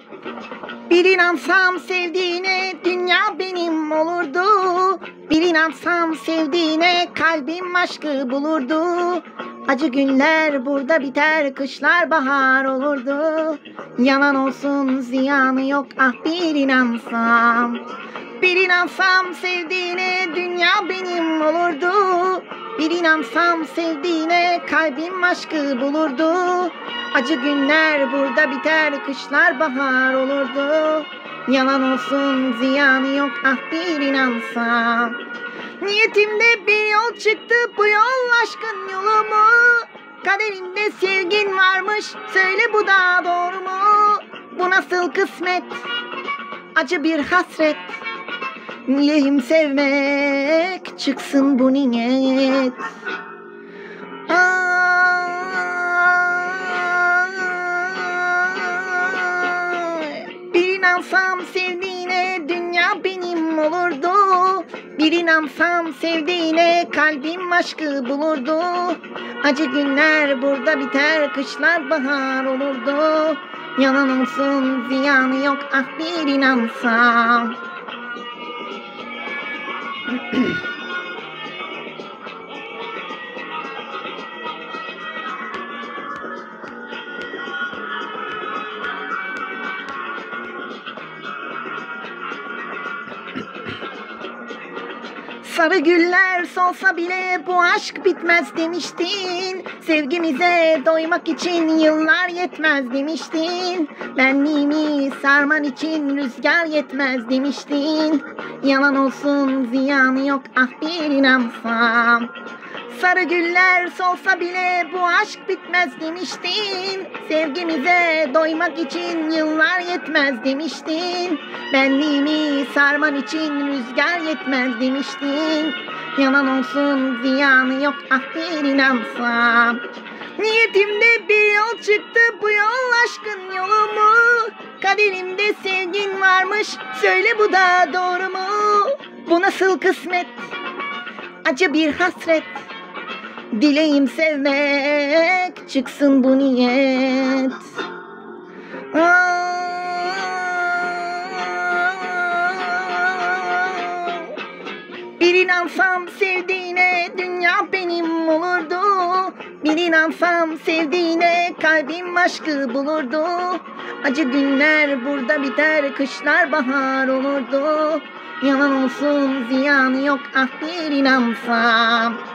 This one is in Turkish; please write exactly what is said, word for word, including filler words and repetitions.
Bir inansam sevdiğine dünya benim olurdu. Bir inansam sevdiğine kalbim aşkı bulurdu. Acı günler burada biter, kışlar bahar olurdu. Yalan olsun ziyanı yok, ah bir inansam. Bir inansam sevdiğine dünya benim olurdu. Bir inansam sevdiğine kalbim aşkı bulurdu. Acı günler burada biter, kışlar bahar olurdu. Yalan olsun ziyanı yok, ah bir inansam. Niyetimde bir yol çıktı, bu yol aşkın yolu mu? Kaderimde sevgin varmış, söyle bu da doğru mu? Bu nasıl kısmet, acı bir hasret. Niyeyim sevmek, çıksın bu niyet. Ay, bir inansam sevdiğine dünya benim olurdu. Bir inansam sevdiğine kalbim aşkı bulurdu. Acı günler burada biter, kışlar bahar olurdu. Yalan olsun ziyanı yok, ah bir inansam. Sarı güller solsa bile bu aşk bitmez demiştin. Sevgimize doymak için yıllar yetmez demiştin. Benliğimi sarman için rüzgar yetmez demiştin. Yalan olsun ziyanı yok, ah bir inansam. Sarı güller solsa bile bu aşk bitmez demiştin. Sevgimize doymak için yıllar yetmez demiştin. Benliğimi sarman için rüzgar yetmez demiştin. Yalan olsun ziyanı yok, ah bir inansam. Niyetimde bir yol çıktı, bu yol aşkın yolu mu? Kaderimde sevgin varmış, söyle bu da doğru mu? Bu nasıl kısmet, acı bir hasret. Dileğim sevmek, çıksın bu niyet. Bir inansam sevdiğine dünya benim olurdu. Bir inansam sevdiğine kalbim aşkı bulurdu. Acı günler burada biter, kışlar bahar olurdu. Yalan olsun ziyanı yok, ah bir inansam.